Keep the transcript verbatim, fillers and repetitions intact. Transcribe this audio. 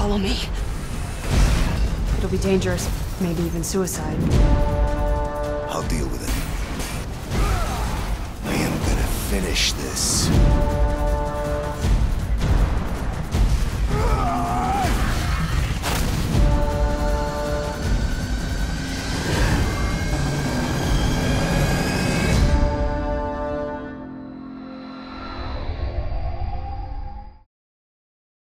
follow me. It'll be dangerous, maybe even suicide. I'll deal with it. I am gonna finish this.